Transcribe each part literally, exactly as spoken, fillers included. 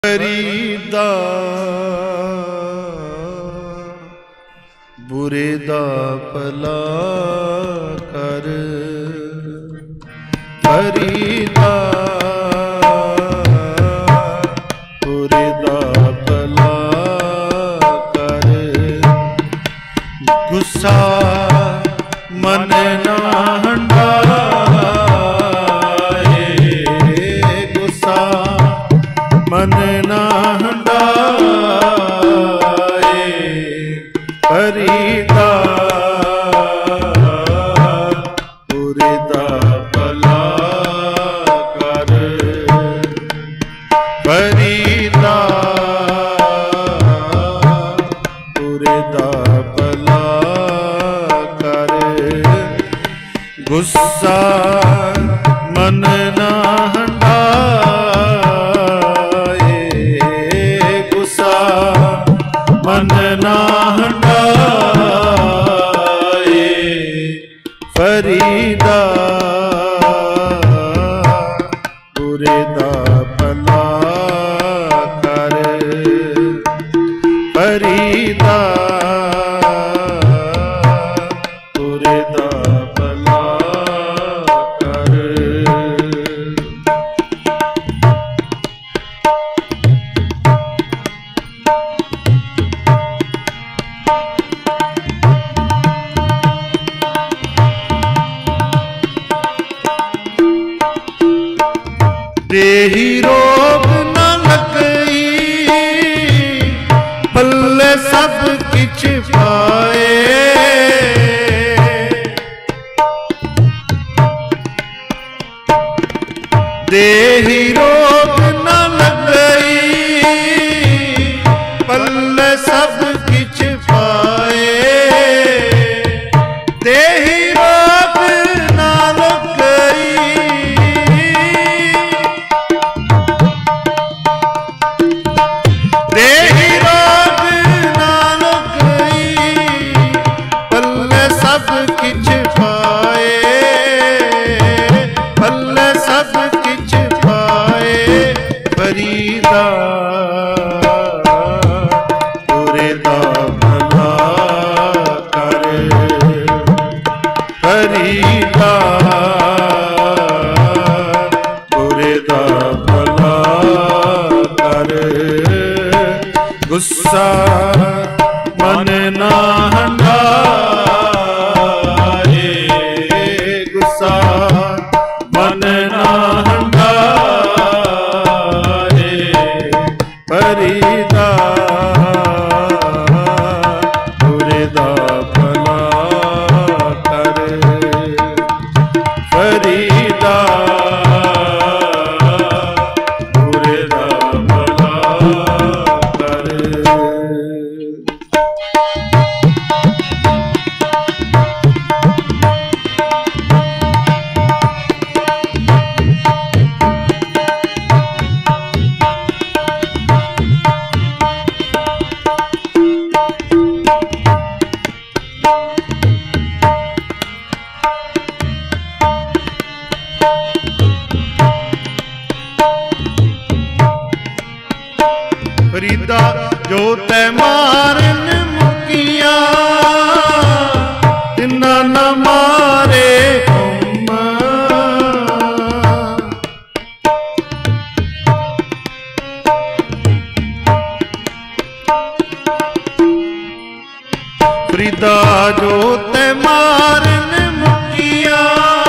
फरीदा बुरे दा भला कर, फरीदा बुरे दा भला कर। गुस्सा मन ना हंडाए, गुस्सा मन ना हंडाए। फरीदा बुरे दा भला कर, फरीदा बुरे दा भला कर। गुस्सा मन ना मन ना हंडाए। फरीदा बुरे दा भला कर, फरीदा बुरे दा भला कर। देही रोग न लगई, पल्ले सब किछ पाए। देही रोग न लगई, पल्ले सब किछ पाए। देही रोग न लगई, देही रोग ना लगई, पल्ले सब किछ पाए, पल्ले सब किछ पाए। फरीदा बुरे दा भला कर, फरीदा बुरे दा भला कर। गुस्सा मन ना हंडाए, गुस्सा मन ना हंडाए। फरीदा बुरे दा भला कर, फरीदा बुरे दा भला कर। फरीदा जो तै मारन मुकिया, तिन्ना न मारे तुम। फरीदा जो तै मारन मुकिया,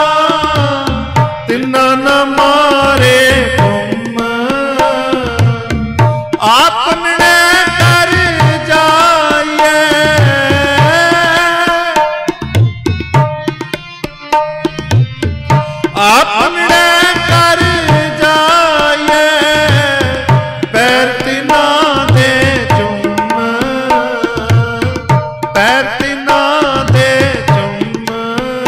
तिन्ना न मारे तुम। आपने कर जाइए, आपने कर जाइए। पैर तिना दे चुम, पैर तिना दे चुम।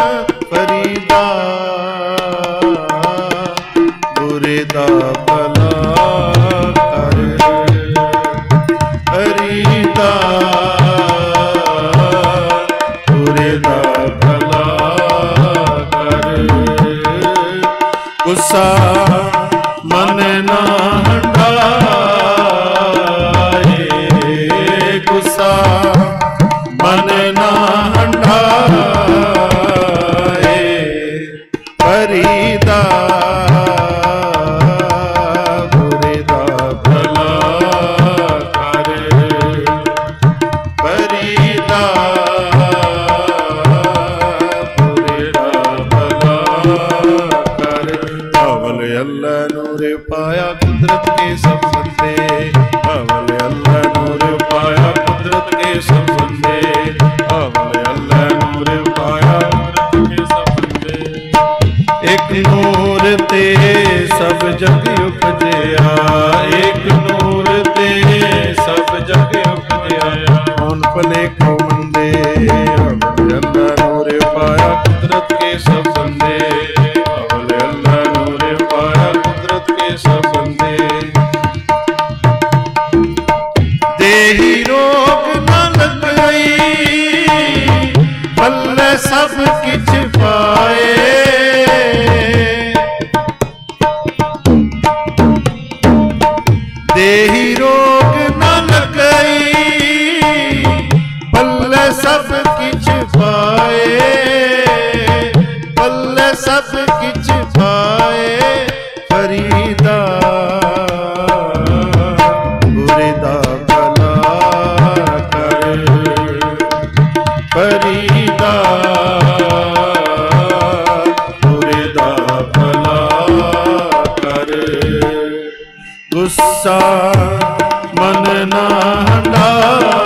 भले को मंदे अवल अल्लाह नूर पाया कुदरत के सब बंदे अवल अल्लाह नूर पाया कुदरत के सब बंदे देही रोग न लग गई भले सब किछ पाए देही रोग न लगई पल्ले सब किछ पाए पल्ले सब किछ पाए फरीदा बुरीदा भला कर फरीदा बुरीदा भला कर गुस्सा मन ना हंडा